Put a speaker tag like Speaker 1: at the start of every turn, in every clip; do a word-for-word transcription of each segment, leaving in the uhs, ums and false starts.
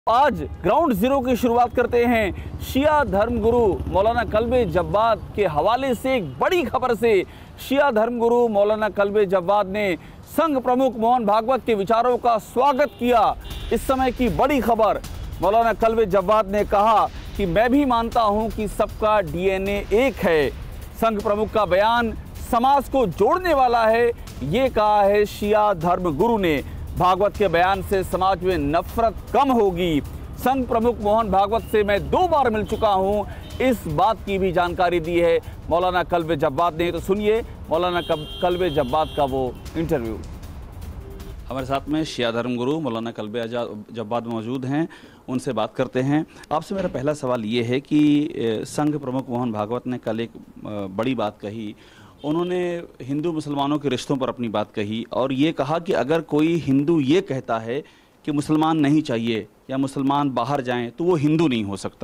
Speaker 1: आज ground zero की शुरुआत करते हैं शिया धर्मगुरु मौलाना कल्बे जब्बाद के हवाले से एक बड़ी खबर से। शिया धर्मगुरु मौलाना कल्बे जब्बाद ने संघ प्रमुख मोहन भागवत के विचारों का स्वागत किया। इस समय की बड़ी खबर, मौलाना कल्बे जब्बाद ने कहा कि मैं भी मानता हूं कि सबका डीएनए एक है। संघ प्रमुख का बयान समाज को जोड़ने वाला है, ये कहा है शिया धर्मगुरु ने। भागवत के बयान से समाज में नफरत कम होगी। संघ प्रमुख मोहन भागवत से मैं दो बार मिल चुका हूं, इस बात की भी जानकारी दी है मौलाना कल्बे जब्बाद ने। तो सुनिए मौलाना कल्बे जब्बाद का वो इंटरव्यू। हमारे साथ में शिया धर्मगुरु मौलाना कल्बे जब्बाद मौजूद हैं, उनसे बात करते हैं। आपसे मेरा पहला सवाल ये है कि संघ प्रमुख मोहन भागवत ने कल एक बड़ी बात कही। उन्होंने हिंदू मुसलमानों के रिश्तों पर अपनी बात कही और ये कहा कि अगर कोई हिंदू ये कहता है कि मुसलमान नहीं चाहिए या मुसलमान बाहर जाएं तो वो हिंदू नहीं हो सकता।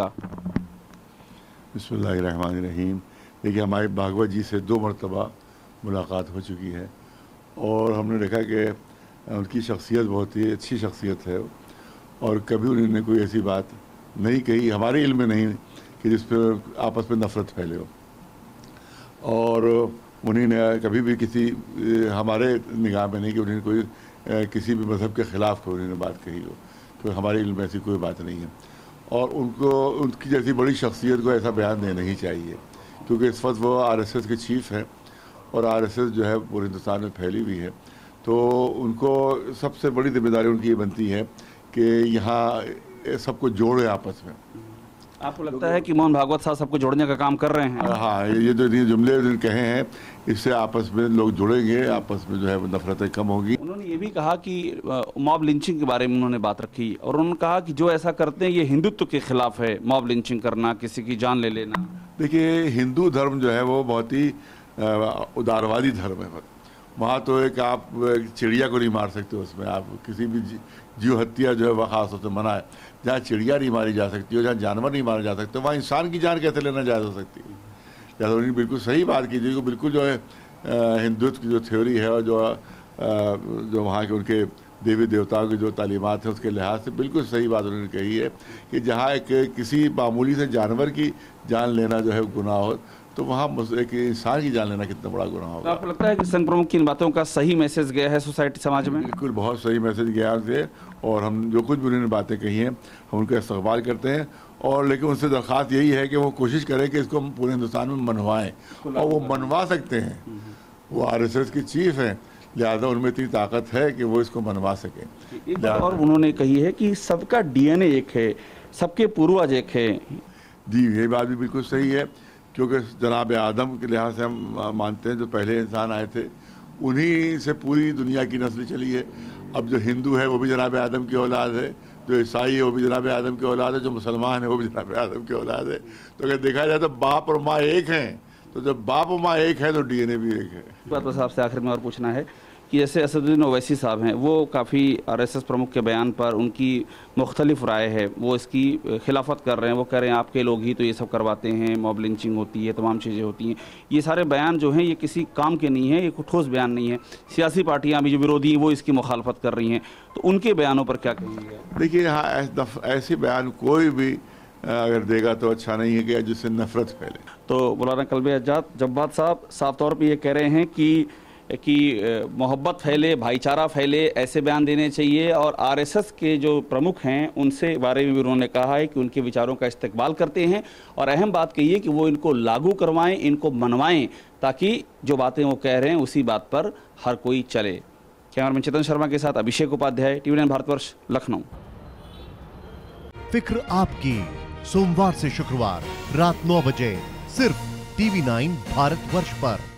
Speaker 2: बिस्मिल्लाहिर्रहमानिर्रहीम। देखिए, हमारे भागवत जी से दो मरतबा मुलाकात हो चुकी है और हमने देखा कि उनकी शख्सियत बहुत ही अच्छी शख्सियत है और कभी उन्होंने कोई ऐसी बात नहीं कही, हमारे इल्म में नहीं, कि जिस पर आपस में नफरत फैले हो। और उन्होंने कभी भी किसी हमारे निगाह में नहीं कि उन्होंने कोई किसी भी मज़हब के ख़िलाफ़ कोई उन्होंने बात कही हो, तो हमारे इल्म में ऐसी कोई बात नहीं है। और उनको उनकी जैसी बड़ी शख्सियत को ऐसा बयान देना ही चाहिए, क्योंकि इस वक्त वो आरएसएस के चीफ़ हैं और आरएसएस जो है पूरे हिंदुस्तान में फैली हुई है। तो उनको सबसे बड़ी जिम्मेदारी उनकी ये बनती है कि यहाँ सबको जोड़े आपस में।
Speaker 1: आपको लगता है कि मोहन भागवत साहब सबको जोड़ने का काम कर रहे हैं?
Speaker 2: हाँ, ये जो जुमले कहे हैं इससे आपस में लोग जुड़ेंगे, आपस में जो है नफरतें कम होगी।
Speaker 1: उन्होंने ये भी कहा कि मॉब लिंचिंग के बारे में उन्होंने बात रखी और उन्होंने कहा कि जो ऐसा करते हैं ये हिंदुत्व के खिलाफ है, मॉब लिंचिंग करना, किसी की जान ले लेना। देखिए,
Speaker 2: हिंदू धर्म जो है वो बहुत ही उदारवादी धर्म है। वहाँ तो एक आप चिड़िया को नहीं मार सकते, उसमें आप किसी भी जीव हत्या जो है वह खास तौर से मना है। जहाँ चिड़िया नहीं मारी जा सकती हो, जहाँ जानवर नहीं मारा जा सकते, वहाँ इंसान की जान कैसे लेना जायज़ हो सकती है। या तो उन्होंने बिल्कुल सही बात की, जो बिल्कुल जो है हिंदुत्व की जो थ्योरी है और जो जो वहाँ के उनके देवी देवताओं की जो तालीमात हैं उसके लिहाज से बिल्कुल सही बात उन्होंने कही है कि जहाँ एक किसी मामूली से जानवर की जान लेना जो है गुनाह हो, तो वहाँ एक इंसान की जान लेना कितना बड़ा गुनाह होगा।
Speaker 1: तो आपको लगता है कि संघ प्रमुख की इन बातों का सही मैसेज गया है सोसाइटी, समाज में?
Speaker 2: बिल्कुल बहुत सही मैसेज गया है और हम जो कुछ भी उन्होंने बातें कही हैं हम उनका इस्तकबाल करते हैं। और लेकिन उनसे दरख्वास्त यही है कि वो कोशिश करें कि इसको हम पूरे हिंदुस्तान में मनवाएं, और वो मनवा सकते हैं। वो आरएसएस की चीफ हैं, लिहाजा उनमें इतनी ताकत है कि वो इसको मनवा सकें।
Speaker 1: और उन्होंने कही है कि सबका डीएनए एक है, सबके पूर्वज एक है।
Speaker 2: जी, ये बात भी बिल्कुल सही है, क्योंकि जनाब आदम के लिहाज से हम मानते हैं जो पहले इंसान आए थे उन्हीं से पूरी दुनिया की नस्ल चली है। अब जो हिंदू है वो भी जनाब आदम की औलाद है, जो ईसाई है वो भी जनाब आदम की औलाद है, जो मुसलमान है वो भी जनाब आदम की औलाद है। तो अगर देखा जाए तो बाप और माँ एक हैं, तो जब बाप और माँ एक है तो डीएनए भी एक है।
Speaker 1: बात बस आपसे आखिर में और पूछना है कि जैसे असदुद्दीन ओवैसी साहब हैं, वो काफ़ी आरएसएस प्रमुख के बयान पर उनकी मुख्तलिफ राय है, वो इसकी खिलाफत कर रहे हैं। वो कह रहे हैं आपके लोग ही तो ये सब करवाते हैं, मॉब लिंचिंग होती है, तमाम चीज़ें होती हैं। ये सारे बयान जो हैं ये किसी काम के नहीं है, ये ठोस बयान नहीं है। सियासी पार्टियां भी जो विरोधी हैं वो इसकी मुखालफत कर रही हैं, तो उनके बयानों पर क्या कहेंगे?
Speaker 2: देखिए, हाँ, ऐसे बयान कोई भी अगर देगा तो अच्छा नहीं है कि जिससे नफरत फैले।
Speaker 1: तो मौलाना कल्बे जब्बाद साहब साफ तौर पर ये कह रहे हैं कि कि मोहब्बत फैले, भाईचारा फैले, ऐसे बयान देने चाहिए। और आरएसएस के जो प्रमुख हैं उनसे बारे में भी उन्होंने कहा है कि उनके विचारों का इस्तेकबाल करते हैं और अहम बात कही है कि वो इनको लागू करवाएं, इनको मनवाएं, ताकि जो बातें वो कह रहे हैं उसी बात पर हर कोई चले। कैमरामैन चेतन शर्मा के साथ अभिषेक उपाध्याय, टीवी नाइन भारतवर्ष, लखनऊ।
Speaker 3: फिक्र आपकी, सोमवार से शुक्रवार रात नौ बजे सिर्फ टीवी नाइन भारतवर्ष पर।